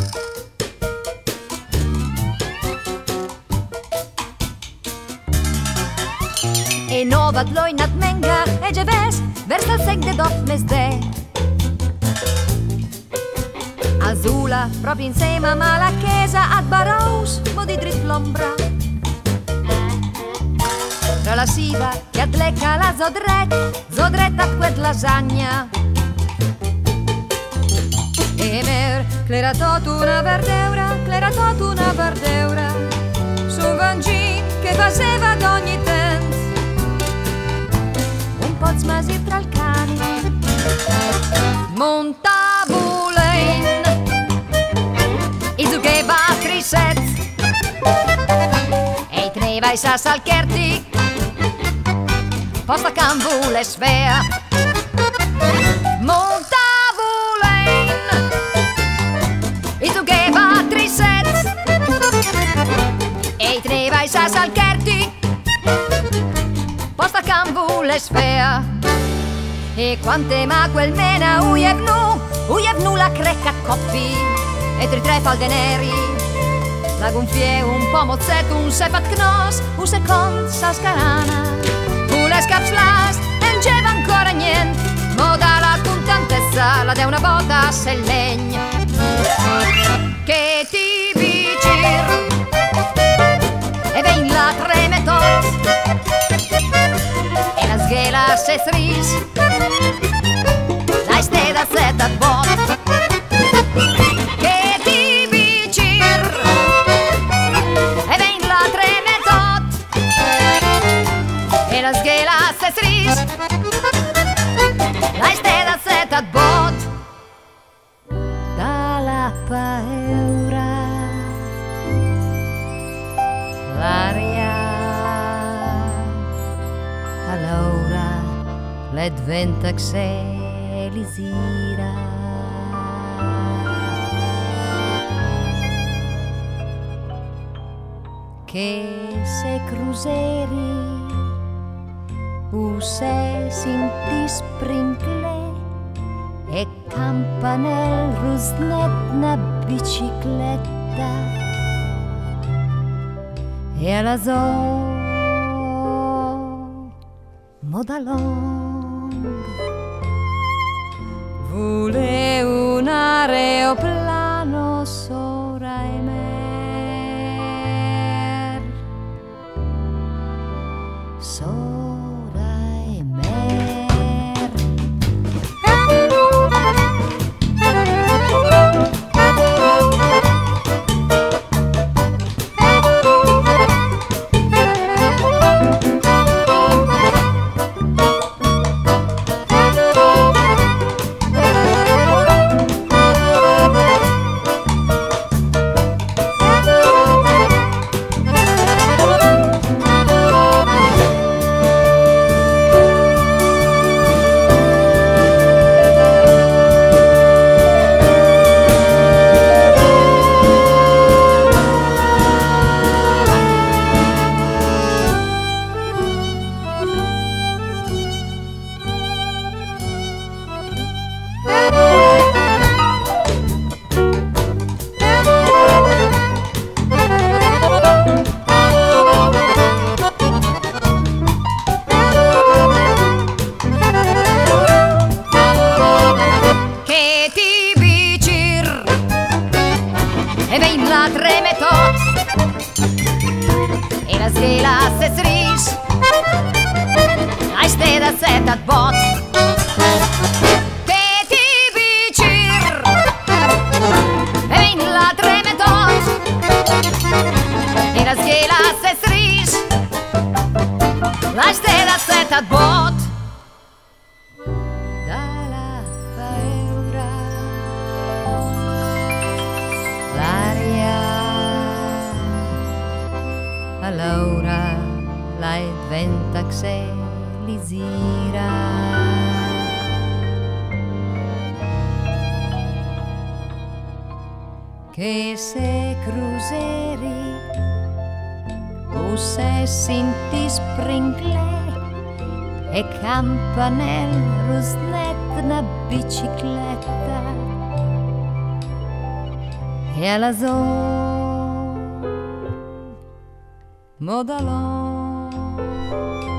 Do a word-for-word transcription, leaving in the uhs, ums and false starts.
E novat loi nat menga e geves vers al sec de dof mesde. Azula proprio insieme ma la chiesa ad Baraus mo di drit l'ombra. Tra la siva che adlecca la zodret, zodret a quet lasagna. E mer, clera tot una verdeura, clera tot una verdeura, su un vangin che faceva ad ogni tent. Un po' smasir tra il cani, montavulein, i zu che va triset, e i treva i sas al kerti, posta canvule svea. Montavulein, i zu che va triset, e i treva i sas al kerti, posta canvule svea. E quante ma quel mena uiev nu, uiev nu la crecca coppi, e tri tre falde neri, la gonfie un po' mozzetto, un sefat knos, un second sascarana, un escapslas, e non c'era ancora niente, moda la contentezza, la de una botta se legna, che ti vicir, e ven la tremetot, e la sghela se stris, la steda zeta bot, che ti vicir, e ven la tremetot, e la sghela se stris, la steda zeta bot. Dalla paura l'aria allora le diventa che se lisira, che se cruzeri u se sinti sprinkle e campanel rusnet na bicicletta e alla zo modalong vule un aeroplano sopra e mer sopra e mer. Che se cruzeri o se sinti sprinkle e campanel rusnet na bicicletta e alla zoo modalò.